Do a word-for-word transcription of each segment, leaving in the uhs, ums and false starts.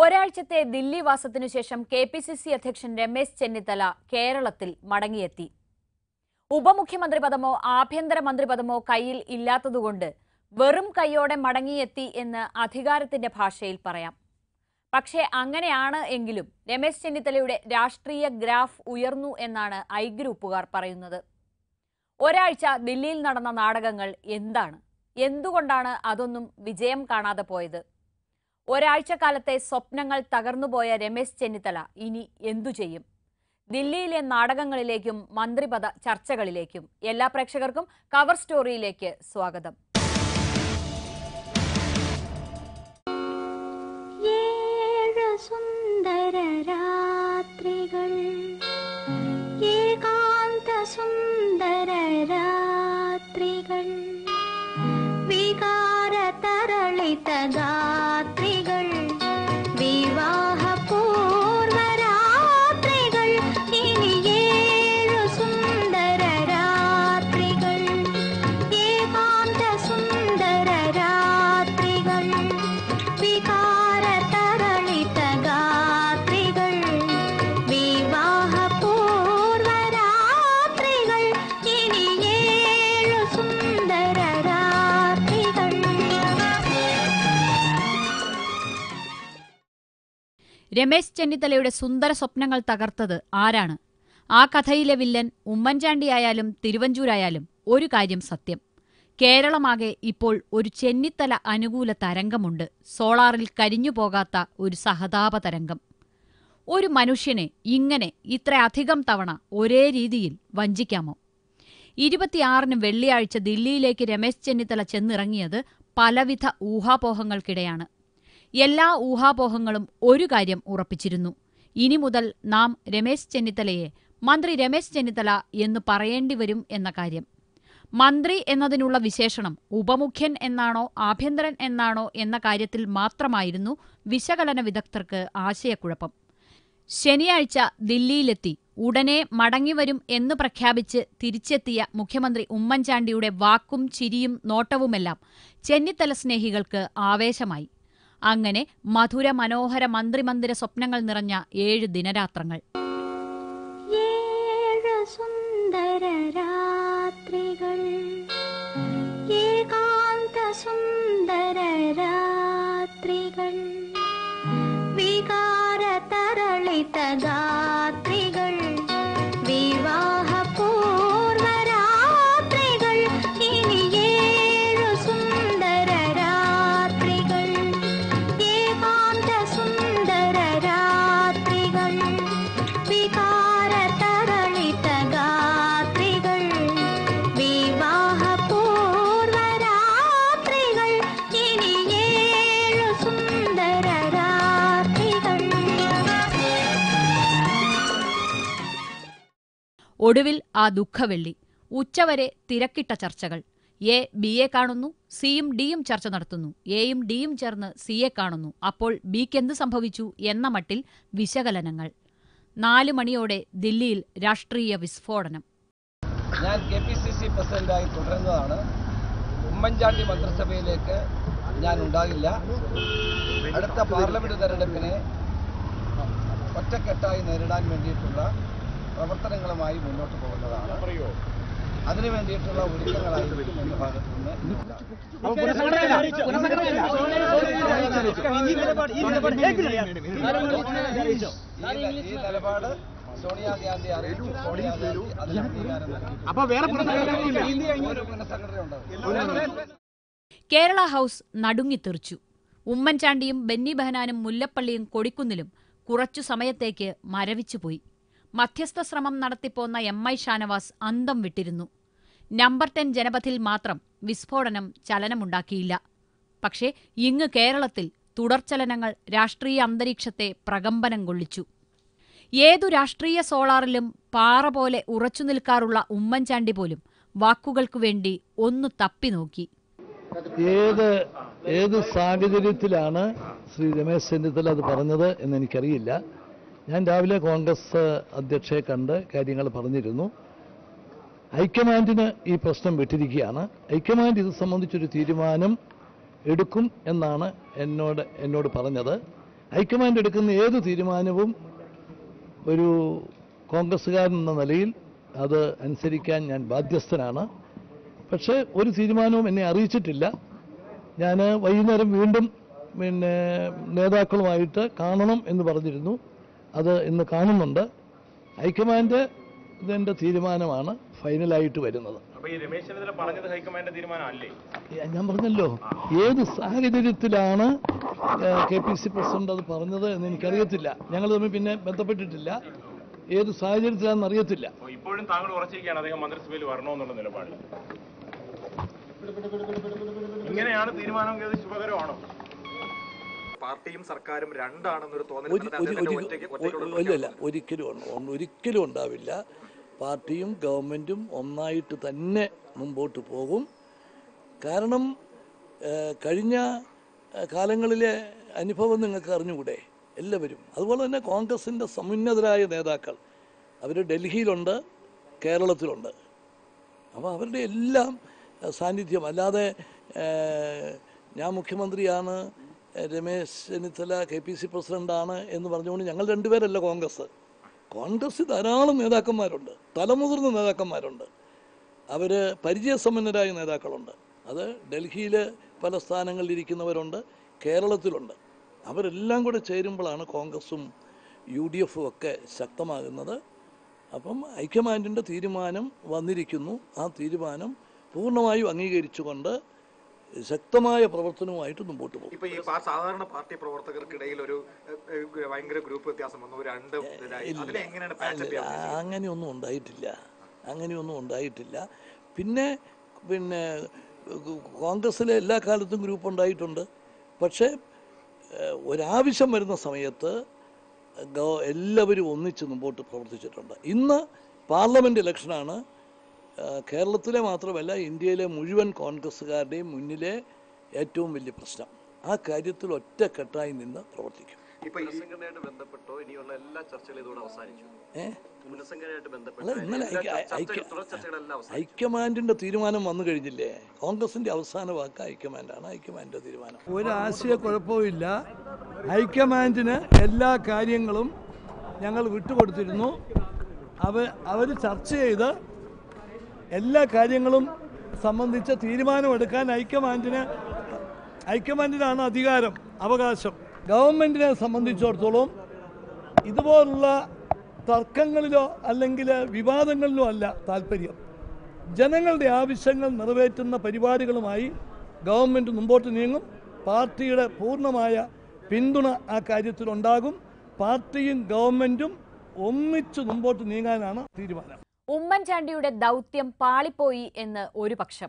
ഒരാഴ്ചത്തെ ദില്ലി വാസത്തിനു ശേഷം K P C C അധ്യക്ഷൻ രമേശ് ചെന്നിത്തല കേരളത്തിൽ മടങ്ങിയെത്തി. ഉപമുഖ്യമന്ത്രി പദമോ ആഭ്യന്തരമന്ത്രി പദമോ കയ്യിൽ ഇല്ലാത്തതുകൊണ്ട് വെറും കൈയോടെ മടങ്ങിയെത്തി എന്ന് അധികാരത്തിന്റെ ഭാഷയിൽ പറയാം. പക്ഷേ അങ്ങനെയാണ് എങ്കിലും രമേശ് ചെന്നിത്തലയുടെ രാഷ്ട്രീയ ഗ്രാഫ് ഉയർന്നു എന്നാണ് ഐ ഗ്രൂപ്പുകാർ പറയുന്നത്. ഒരാഴ്ച ദില്ലിയിൽ നടന്ന നാടകങ്ങൾ എന്താണ്? എന്തുകൊണ്ടാണ് അതൊന്നും വിജയം കാണാതെ പോയത്? ഒരാഴ്ച കാലത്തെ സ്വപ്നങ്ങൾ തകർന്നുപോയ രമേശ് ചെന്നിത്തല ഇനി എന്തു ചെയ്യും? ദില്ലിയിലെ നാടകങ്ങളിലേക്കും മന്ത്രിപദ ചർച്ചകളിലേക്കും എല്ലാ പ്രേക്ഷകർക്കും കവർ സ്റ്റോറിയിലേക്ക് സ്വാഗതം. സുന്ദര രാത്രികൾ ഏകാന്ത സുന്ദര രാത്രികൾ വികാര തരളിത ഗാത്രികൾ വിവാഹ പൂർവ രാത്രികൾ ഇനി ഏഴു സുന്ദര രാത്രികൾ ഏകാന്ത സുന്ദര രാത്രികൾ വികാര തരളിത ഗാത്രികൾ വിവാഹ പൂർവ രാത്രികൾ ഇനി ഏഴു സുന്ദര രാത്രികൾ. രമേശ് ചെന്നിത്തലയുടെ സുന്ദര സ്വപ്നങ്ങൾ തകർത്തത് ആരാണ്? ആ കഥയിലെ വില്ലൻ ഉമ്മൻചാണ്ടിയായാലും തിരുവഞ്ചൂരായാലും ഒരു കാര്യം സത്യം, കേരളമാകെ ഇപ്പോൾ ഒരു ചെന്നിത്തല അനുകൂല തരംഗമുണ്ട്. സോളാറിൽ കരിഞ്ഞുപോകാത്ത ഒരു സഹതാപ തരംഗം. ഒരു മനുഷ്യനെ ഇങ്ങനെ ഇത്രയധികം തവണ ഒരേ രീതിയിൽ വഞ്ചിക്കാമോ? ഇരുപത്തിയാറിന് വെള്ളിയാഴ്ച ദില്ലിയിലേക്ക് രമേശ് ചെന്നിത്തല ചെന്നിറങ്ങിയത് പലവിധ ഊഹാപോഹങ്ങൾക്കിടെയാണ്. എല്ലാ ഊഹാപോഹങ്ങളും ഒരു കാര്യം ഉറപ്പിച്ചിരുന്നു: ഇനി മുതൽ നാം രമേശ് ചെന്നിത്തലയെ മന്ത്രി രമേശ് ചെന്നിത്തല എന്ന് പറയേണ്ടി വരും എന്ന കാര്യം. മന്ത്രി എന്നതിനുള്ള വിശേഷണം ഉപമുഖ്യൻ എന്നാണോ ആഭ്യന്തരൻ എന്നാണോ എന്ന കാര്യത്തിൽ മാത്രമായിരുന്നു വിശകലന വിദഗ്ധർക്ക് ആശയക്കുഴപ്പം. ശനിയാഴ്ച ദില്ലിയിലെത്തി ഉടനെ മടങ്ങിവരും എന്ന് പ്രഖ്യാപിച്ച് തിരിച്ചെത്തിയ മുഖ്യമന്ത്രി ഉമ്മൻചാണ്ടിയുടെ വാക്കും ചിരിയും നോട്ടവുമെല്ലാം ചെന്നിത്തല സ്നേഹികൾക്ക് ആവേശമായി. അങ്ങനെ മധുര മനോഹര മന്ത്രിമന്ദിര സ്വപ്നങ്ങൾ നിറഞ്ഞ ഏഴ് ദിനരാത്രങ്ങൾ. ഏഴ് സുന്ദര രാത്രികൾ ഏകാന്ത സുന്ദര രാത്രികൾ വികാര തരളിത ഗാത്രികൾ വിവാഹ പൂർവ രാത്രികൾ ഇനി ഏഴു സുന്ദര രാത്രികൾ ഏകാന്ത സുന്ദര രാത്രികൾ വികാര തരളിത ഗാത്രികൾ വിവാഹ പൂർവ രാത്രികൾ ഇനി ഏഴു സുന്ദര രാത്രികൾ. ഒടുവിൽ ആ ദുഃഖവെള്ളി. ഉച്ചവരെ തിരക്കിട്ട ചർച്ചകൾ. എ ബിയെ കാണുന്നു, സിയും ഡിയും ചർച്ച നടത്തുന്നു, എയും ഡിയും ചേർന്ന് സിയെ കാണുന്നു. അപ്പോൾ ബിക്ക് എന്ത് സംഭവിച്ചു എന്ന മട്ടിൽ വിശകലനങ്ങൾ. നാലു മണിയോടെ ദില്ലിയിൽ രാഷ്ട്രീയ വിസ്ഫോടനം. ഞാൻ കെ പി സി സി പ്രസിഡന്റായി തുടരുന്നതാണ്. ഉമ്മൻചാണ്ടി മന്ത്രിസഭയിലേക്ക് ഞാൻ ഉണ്ടാകില്ല. അടുത്ത പാർലമെന്റ് തെരഞ്ഞെടുപ്പിനെ ഒറ്റക്കെട്ടായി നേരിടാൻ വേണ്ടിയിട്ടുള്ള പ്രവർത്തനങ്ങളുമായി മുന്നോട്ട് പോകുന്നതാണ്. അതിനു വേണ്ടിയിട്ടുള്ള ഒരുക്കങ്ങളായിരിക്കും എന്ന ഭാഗത്ത് നിന്ന് ഈ നിലപാട് സോണിയാഗാന്ധി അറിയിച്ചു. സോണിയാഗാന്ധി അതിൽ അംഗീകാരം നൽകി. ഒരു പുനഃസംഘടന ഉണ്ടാകും. കേരള ഹൌസ് നടുങ്ങിത്തെറിച്ചു. ഉമ്മൻചാണ്ടിയും ബെന്നി ബെഹനാനും മുല്ലപ്പള്ളിയും കൊടിക്കുന്നിലും കുറച്ചു സമയത്തേക്ക് മരവിച്ചുപോയി. മധ്യസ്ഥ ശ്രമം നടത്തിപ്പോന്ന എം ഐ ഷാനവാസ് അന്തം വിട്ടിരുന്നു. നമ്പർ ടെൻ ജനപഥിൽ മാത്രം വിസ്ഫോടനം ചലനമുണ്ടാക്കിയില്ല. പക്ഷേ ഇങ്ങ് കേരളത്തിൽ തുടർചലനങ്ങൾ രാഷ്ട്രീയ അന്തരീക്ഷത്തെ പ്രകമ്പനം കൊള്ളിച്ചു. ഏതു രാഷ്ട്രീയ സോളാറിലും പാറ പോലെ ഉറച്ചു നിൽക്കാറുള്ള ഉമ്മൻചാണ്ടി പോലും വാക്കുകൾക്കു വേണ്ടി ഒന്ന് തപ്പി നോക്കി. ഏത് ഏത് സാഹചര്യത്തിലാണ് ശ്രീ രമേശ് ചെന്നിത്തല അത് പറഞ്ഞത് എന്ന് എനിക്കറിയില്ല. ഞാൻ രാവിലെ കോൺഗ്രസ് അധ്യക്ഷയെ കണ്ട് കാര്യങ്ങൾ പറഞ്ഞിരുന്നു. ഹൈക്കമാൻഡിന് ഈ പ്രശ്നം വിട്ടിരിക്കുകയാണ്. ഹൈക്കമാൻഡ് ഇത് സംബന്ധിച്ചൊരു തീരുമാനം എടുക്കും എന്നാണ് എന്നോട് എന്നോട് പറഞ്ഞത്. ഹൈക്കമാൻഡ് എടുക്കുന്ന ഏത് തീരുമാനവും ഒരു കോൺഗ്രസ്സുകാരൻ എന്ന നിലയിൽ അത് അനുസരിക്കാൻ ഞാൻ ബാധ്യസ്ഥനാണ്. പക്ഷേ ഒരു തീരുമാനവും എന്നെ അറിയിച്ചിട്ടില്ല. ഞാൻ വൈകുന്നേരം വീണ്ടും പിന്നെ നേതാക്കളുമായിട്ട് കാണണം എന്ന് പറഞ്ഞിരുന്നു. അത് ഇന്ന് കാണുന്നുണ്ട്. ഹൈക്കമാൻഡ് ഇതിൻ്റെ തീരുമാനമാണ് ഫൈനലായിട്ട് വരുന്നത്. ഞാൻ പറഞ്ഞല്ലോ, ഏത് സാഹചര്യത്തിലാണ് കെ പി സി പ്രസിഡന്റ് അത് പറഞ്ഞത് എന്ന് എനിക്കറിയത്തില്ല. ഞങ്ങൾ തമ്മിൽ പിന്നെ ബന്ധപ്പെട്ടിട്ടില്ല. ഏത് സാഹചര്യത്തിലാണെന്ന് അറിയത്തില്ല. ഇപ്പോഴും താങ്കൾ ഉറച്ചിരിക്കുകയാണ് അദ്ദേഹം മന്ത്രിസഭയിൽ വരണമെന്നുള്ള നിലപാടിൽ. ഇങ്ങനെയാണ് തീരുമാനം ശുഭകരമാണോ? പാർട്ടിയും സർക്കാരും രണ്ടാണെന്നൊരു തോന്നൽ ഇല്ല, ഒരിക്കലും ഒരിക്കലും ഉണ്ടാവില്ല. പാർട്ടിയും ഗവൺമെൻറ്റും ഒന്നായിട്ട് തന്നെ മുമ്പോട്ട് പോകും. കാരണം കഴിഞ്ഞ കാലങ്ങളിലെ അനുഭവം നിങ്ങൾക്ക് അറിഞ്ഞുകൂടെ എല്ലാവരും. അതുപോലെ തന്നെ കോൺഗ്രസിൻ്റെ സമുന്നതരായ നേതാക്കൾ അവർ ഡൽഹിയിലുണ്ട്, കേരളത്തിലുണ്ട്. അപ്പോൾ അവരുടെ എല്ലാം സാന്നിധ്യം, അല്ലാതെ ഞാൻ മുഖ്യമന്ത്രിയാണ്, Ramesh Chennithala K P C പ്രസിഡൻ്റാണ് എന്ന് പറഞ്ഞുകൊണ്ട് ഞങ്ങൾ രണ്ടുപേരല്ല കോൺഗ്രസ്. കോൺഗ്രസ് ധാരാളം നേതാക്കന്മാരുണ്ട്, തലമുതിർന്ന നേതാക്കന്മാരുണ്ട്, അവർ പരിചയസമ്പന്നരായ നേതാക്കളുണ്ട്. അത് ഡൽഹിയിൽ പല സ്ഥാനങ്ങളിലിരിക്കുന്നവരുണ്ട്, കേരളത്തിലുണ്ട്. അവരെല്ലാം കൂടെ ചേരുമ്പോഴാണ് കോൺഗ്രസും യു ഡി എഫും ഒക്കെ ശക്തമാകുന്നത്. അപ്പം ഹൈക്കമാൻഡിൻ്റെ തീരുമാനം വന്നിരിക്കുന്നു. ആ തീരുമാനം പൂർണ്ണമായും അംഗീകരിച്ചുകൊണ്ട് ശക്തമായ പ്രവർത്തനവുമായിട്ട് മുമ്പോട്ട് പോകും. ഇപ്പൊ ഈ സാധാരണ പാർട്ടി പ്രവർത്തകർക്കിടയിൽ ഒരു ഭയങ്കര ഗ്രൂപ്പ് വ്യത്യാസം വന്നു, രണ്ട് അങ്ങനെയൊന്നും ഉണ്ടായിട്ടില്ല, അങ്ങനെയൊന്നും ഉണ്ടായിട്ടില്ല. പിന്നെ പിന്നെ കോൺഗ്രസ്സിലെ എല്ലാ കാലത്തും ഗ്രൂപ്പ് ഉണ്ടായിട്ടുണ്ട്. പക്ഷേ ഒരാവശ്യം വരുന്ന സമയത്ത് എല്ലാവരും ഒന്നിച്ച് മുമ്പോട്ട് പ്രവർത്തിച്ചിട്ടുണ്ട്. ഇന്ന് പാർലമെൻറ്റ് ഇലക്ഷനാണ് കേരളത്തിലെ മാത്രമല്ല ഇന്ത്യയിലെ മുഴുവൻ കോൺഗ്രസ്സുകാരുടെയും മുന്നിലെ ഏറ്റവും വലിയ പ്രശ്നം. ആ കാര്യത്തിൽ ഒറ്റക്കെട്ടായി നിന്ന് പ്രവർത്തിക്കും. പുനഃസംഘടനയായിട്ട് ബന്ധപ്പെട്ടോ ഇനിയുള്ള എല്ലാ ചർച്ചകളും ഇതോടെ അവസാനിച്ചു. പുനഃസംഘടനയായിട്ട് ബന്ധപ്പെട്ട് ഹൈക്കമാൻഡിന്റെ തീരുമാനം വന്നു കഴിഞ്ഞില്ലേ? കോൺഗ്രസിന്റെ അവസാന വാക്ക് ഹൈക്കമാൻഡാണ്. ഹൈക്കമാൻഡിന്റെ തീരുമാനം ഒരു ആശയക്കുഴപ്പവുമില്ല. ഹൈക്കമാൻഡിന് എല്ലാ കാര്യങ്ങളും ഞങ്ങൾ വിട്ടുകൊടുത്തിരുന്നു. അവ അവർ ചർച്ച ചെയ്ത് എല്ലാ കാര്യങ്ങളും സംബന്ധിച്ച തീരുമാനമെടുക്കാൻ ഹൈക്കമാൻഡിന് ഹൈക്കമാൻഡിനാണ് അധികാരം, അവകാശം. ഗവൺമെൻറ്റിനെ സംബന്ധിച്ചിടത്തോളം ഇതുപോലുള്ള തർക്കങ്ങളിലോ അല്ലെങ്കിൽ വിവാദങ്ങളിലോ അല്ല താല്പര്യം. ജനങ്ങളുടെ ആവശ്യങ്ങൾ നിറവേറ്റുന്ന പരിപാടികളുമായി ഗവൺമെൻറ് മുമ്പോട്ട് നീങ്ങും. പാർട്ടിയുടെ പൂർണ്ണമായ പിന്തുണ ആ കാര്യത്തിലുണ്ടാകും. പാർട്ടിയും ഗവൺമെൻറ്റും ഒന്നിച്ച് മുമ്പോട്ട് നീങ്ങാനാണ് തീരുമാനം. ഉമ്മൻചാണ്ടിയുടെ ദൗത്യം പാളിപ്പോയി എന്ന് ഒരു പക്ഷം.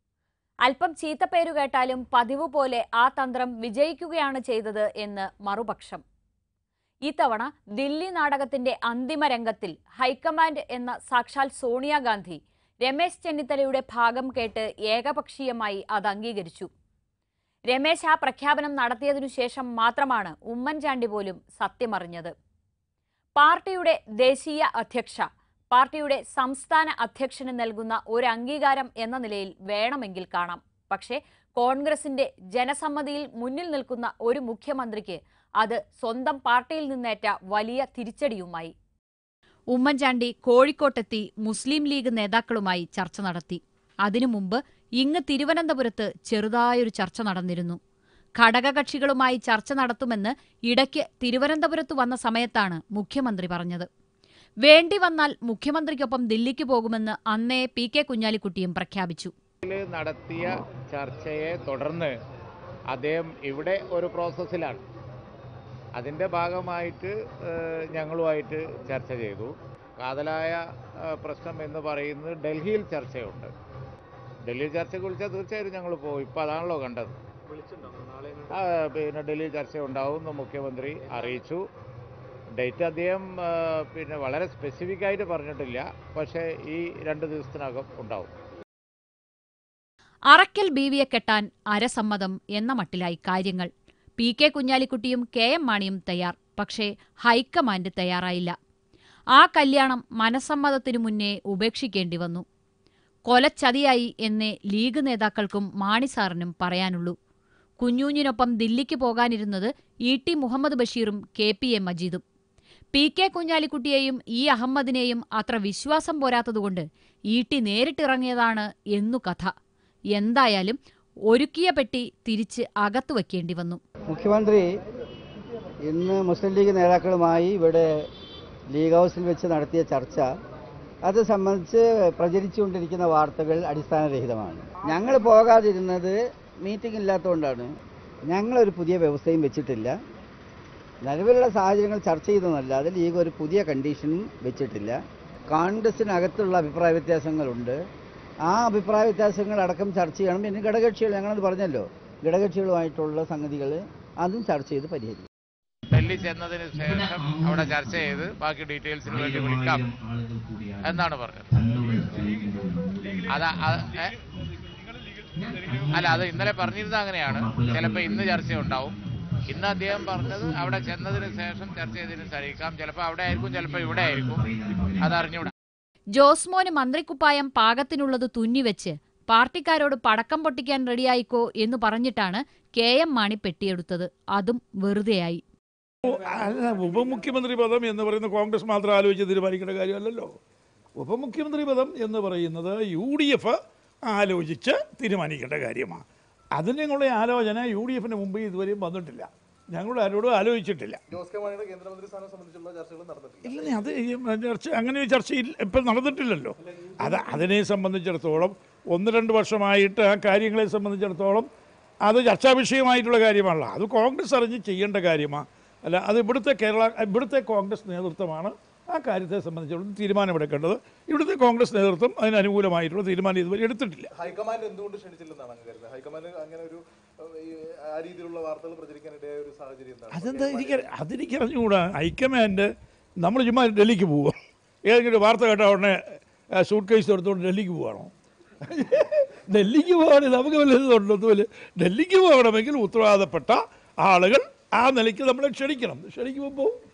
അല്പം ചീത്തപ്പേരു കേട്ടാലും പതിവ് പോലെ ആ തന്ത്രം വിജയിക്കുകയാണ് ചെയ്തത് എന്ന് മറുപക്ഷം. ഇത്തവണ ദില്ലി നാടകത്തിന്റെ അന്തിമ രംഗത്തിൽ ഹൈക്കമാൻഡ് എന്ന സാക്ഷാൽ സോണിയാഗാന്ധി രമേശ് ചെന്നിത്തലയുടെ ഭാഗം കേട്ട് ഏകപക്ഷീയമായി അത് അംഗീകരിച്ചു. രമേശ് ആ പ്രഖ്യാപനം നടത്തിയതിനു ശേഷം മാത്രമാണ് ഉമ്മൻചാണ്ടി പോലും സത്യമറിഞ്ഞത്. പാർട്ടിയുടെ ദേശീയ അധ്യക്ഷ പാർട്ടിയുടെ സംസ്ഥാന അധ്യക്ഷന് നൽകുന്ന ഒരു അംഗീകാരം എന്ന നിലയിൽ വേണമെങ്കിൽ കാണാം. പക്ഷേ കോൺഗ്രസിന്റെ ജനസമ്മതിയിൽ മുന്നിൽ നിൽക്കുന്ന ഒരു മുഖ്യമന്ത്രിക്ക് അത് സ്വന്തം പാർട്ടിയിൽ നിന്നേറ്റ വലിയ തിരിച്ചടിയുമായി. ഉമ്മൻചാണ്ടി കോഴിക്കോട്ടെത്തി മുസ്ലിം ലീഗ് നേതാക്കളുമായി ചർച്ച നടത്തി. അതിനു മുമ്പ് ഇങ്ങ് തിരുവനന്തപുരത്ത് ചെറുതായൊരു ചർച്ച നടന്നിരുന്നു. ഘടകകക്ഷികളുമായി ചർച്ച നടത്തുമെന്ന് ഇടയ്ക്ക് തിരുവനന്തപുരത്ത് വന്ന സമയത്താണ് മുഖ്യമന്ത്രി പറഞ്ഞത്. വേണ്ടി വന്നാൽ മുഖ്യമന്ത്രിക്കൊപ്പം ദില്ലിക്ക് പോകുമെന്ന് അന്നേ പി കെ കുഞ്ഞാലിക്കുട്ടിയും പ്രഖ്യാപിച്ചു. നടത്തിയ ചർച്ചയെ തുടർന്ന് അദ്ദേഹം ഇവിടെ ഒരു പ്രോസസ്സിലാണ്. അതിൻ്റെ ഭാഗമായിട്ട് ഞങ്ങളുമായിട്ട് ചർച്ച ചെയ്തു. കാതലായ പ്രശ്നം എന്ന് പറയുന്നത് ഡൽഹിയിൽ ചർച്ചയുണ്ട്. ഡൽഹിയിൽ ചർച്ചയ്ക്ക് വിളിച്ചാൽ തീർച്ചയായിട്ടും ഞങ്ങൾ പോകും. ഇപ്പോൾ അതാണല്ലോ കണ്ടത്. പിന്നെ ഡൽഹിയിൽ ചർച്ച ഉണ്ടാവുമെന്ന് മുഖ്യമന്ത്രി അറിയിച്ചു. ഡേറ്റ് അദ്ദേഹം പിന്നെ വളരെ സ്പെസിഫിക് ആയിട്ട് പറഞ്ഞിട്ടില്ല. പക്ഷേ ഈ രണ്ട് ദിവസത്തിനകം ഉണ്ടാവും. അറക്കൽ ബീവിയെ കെട്ടാൻ അരസമ്മതം എന്ന മട്ടിലായി കാര്യങ്ങൾ. പി കെ കുഞ്ഞാലിക്കുട്ടിയും കെ എം മാണിയും തയ്യാർ. പക്ഷേ ഹൈക്കമാൻഡ് തയ്യാറായില്ല. ആ കല്യാണം മനസ്സമ്മതത്തിനു മുന്നേ ഉപേക്ഷിക്കേണ്ടി വന്നു. കൊലച്ചതിയായി എന്നേ ലീഗ് നേതാക്കൾക്കും മാണിസാറിനും പറയാനുള്ളൂ. കുഞ്ഞൂഞ്ഞിനൊപ്പം ദില്ലിക്ക് പോകാനിരുന്നത് ഇ ടി മുഹമ്മദ് ബഷീറും കെ പി എ മജീദും. പി കെ കുഞ്ഞാലിക്കുട്ടിയെയും ഇ അഹമ്മദിനെയും അത്ര വിശ്വാസം പോരാത്തതുകൊണ്ട് ഇ ടി നേരിട്ടിറങ്ങിയതാണ് എന്നു കഥ. എന്തായാലും ഒരുക്കിയ പെട്ടി തിരിച്ച് അകത്തു വയ്ക്കേണ്ടി വന്നു. മുഖ്യമന്ത്രി ഇന്ന് മുസ്ലിം ലീഗ് നേതാക്കളുമായി ഇവിടെ ലീഗ് ഹൗസിൽ വെച്ച് നടത്തിയ ചർച്ച, അത് സംബന്ധിച്ച് പ്രചരിച്ചുകൊണ്ടിരിക്കുന്ന വാർത്തകൾ അടിസ്ഥാനരഹിതമാണ്. ഞങ്ങൾ പോകാതിരുന്നത് മീറ്റിംഗ് ഇല്ലാത്തതുകൊണ്ടാണ്. ഞങ്ങളൊരു പുതിയ വ്യവസ്ഥയും വെച്ചിട്ടില്ല. നിലവിലുള്ള സാഹചര്യങ്ങൾ ചർച്ച ചെയ്തെന്നല്ലാതെ ലീഗ് ഒരു പുതിയ കണ്ടീഷനും വെച്ചിട്ടില്ല. കോൺഗ്രസിനകത്തുള്ള അഭിപ്രായ വ്യത്യാസങ്ങളുണ്ട്. ആ അഭിപ്രായ വ്യത്യാസങ്ങൾ അടക്കം ചർച്ച ചെയ്യണം. പിന്നെ ഘടകകക്ഷികൾ, ഞങ്ങളത് പറഞ്ഞല്ലോ, ഘടകകക്ഷികളുമായിട്ടുള്ള സംഗതികൾ അതും ചർച്ച ചെയ്ത് പരിഹരിക്കും. ഡൽഹി ചെന്നതിന് ശേഷം അവിടെ ചർച്ച ചെയ്ത് ബാക്കി ഡീറ്റെയിൽസിന് വേണ്ടി വിളിക്കാം എന്നാണ് പറഞ്ഞത്. അതാ അല്ല, അത് ഇന്നലെ പറഞ്ഞിരുന്നത് അങ്ങനെയാണ്. ചിലപ്പോൾ ഇന്ന് ചർച്ച ഉണ്ടാവും. ഇന്ന് അദ്ദേഹം പറഞ്ഞത് അവിടെ ചെന്നതിന് ശേഷം ചർച്ച ചെയ്തതിന് കഴിക്കാം. ചിലപ്പോൾ അവിടെ ആയിരിക്കും, ചിലപ്പോൾ ഇവിടെ ആയിരിക്കും, അതറിഞ്ഞൂടാ. ജോസ്മോന് മന്ത്രിക്കുപ്പായം പാകത്തിനുള്ളത് തുന്നിവെച്ച് പാർട്ടിക്കാരോട് പടക്കം പൊട്ടിക്കാൻ റെഡിയായിക്കോ എന്ന് പറഞ്ഞിട്ടാണ് കെ എം മാണി പെട്ടിയെടുത്തത്. അതും വെറുതെയായി. ഉപമുഖ്യമന്ത്രി പദം എന്ന് പറയുന്നത് കോൺഗ്രസ് മാത്രം ആലോചിച്ച് തീരുമാനിക്കേണ്ട കാര്യമല്ലല്ലോ. ഉപമുഖ്യമന്ത്രി പദം എന്ന് പറയുന്നത് യു ഡി എഫ് ആലോചിച്ച് തീരുമാനിക്കേണ്ട കാര്യമാണ്. അതിനുള്ള ആലോചന യു ഡി എഫിന് മുമ്പ് ഇതുവരെയും വന്നിട്ടില്ല. ഞങ്ങളുടെ ആരോടും ആലോചിച്ചിട്ടില്ല. ഇല്ല, അത് ചർച്ച അങ്ങനെ ഒരു ചർച്ച ഇപ്പം നടന്നിട്ടില്ലല്ലോ. അത് അതിനെ സംബന്ധിച്ചിടത്തോളം ഒന്ന് രണ്ട് വർഷമായിട്ട് ആ കാര്യങ്ങളെ സംബന്ധിച്ചിടത്തോളം അത് ചർച്ചാ വിഷയമായിട്ടുള്ള കാര്യമാണല്ലോ. അത് കോൺഗ്രസ് അറിഞ്ഞ് ചെയ്യേണ്ട കാര്യമാണ്. അല്ല, അത് ഇവിടുത്തെ കേരള ഇവിടുത്തെ കോൺഗ്രസ് നേതൃത്വമാണ് ആ കാര്യത്തെ സംബന്ധിച്ചിടത്തോളം തീരുമാനമെടുക്കേണ്ടത്. ഇവിടുത്തെ കോൺഗ്രസ് നേതൃത്വം അതിന് അനുകൂലമായിട്ടുള്ള തീരുമാനം ഇതുവരെ എടുത്തിട്ടില്ല. ഹൈക്കമാൻഡ് എന്തുകൊണ്ട് ക്ഷണിച്ചില്ലെന്നാണ് അങ്ങ് കരുതുന്നത്? ഹൈക്കമാൻഡ് അങ്ങനെ ഒരു ആ രീതിയിലുള്ള വാർത്തകൾ പ്രചരിക്കാനിടയായ ഒരു സാഹചര്യം എന്താണ്? അതെന്താ എനിക്ക് അതെനിക്ക് അറിഞ്ഞുകൂടാ. ഹൈക്കമാൻഡ് നമ്മൾ ചുമ്മാ ഡൽഹിക്ക് പോവുക, ഏതെങ്കിലും വാർത്ത കേട്ടാൽ ഉടനെ സൂട്ട് കേസ് എടുത്തുകൊണ്ട് ഡൽഹിക്ക് പോവാണോ? ഡൽഹിക്ക് പോകണമെങ്കിൽ നമുക്ക് വല്ലതുണ്ടൊന്നുമില്ല. ഡൽഹിക്ക് പോകണമെങ്കിൽ ഉത്തരവാദപ്പെട്ട ആളുകൾ ആ നിലയ്ക്ക് നമ്മളെ ക്ഷണിക്കണം. ക്ഷണിക്കുമ്പോൾ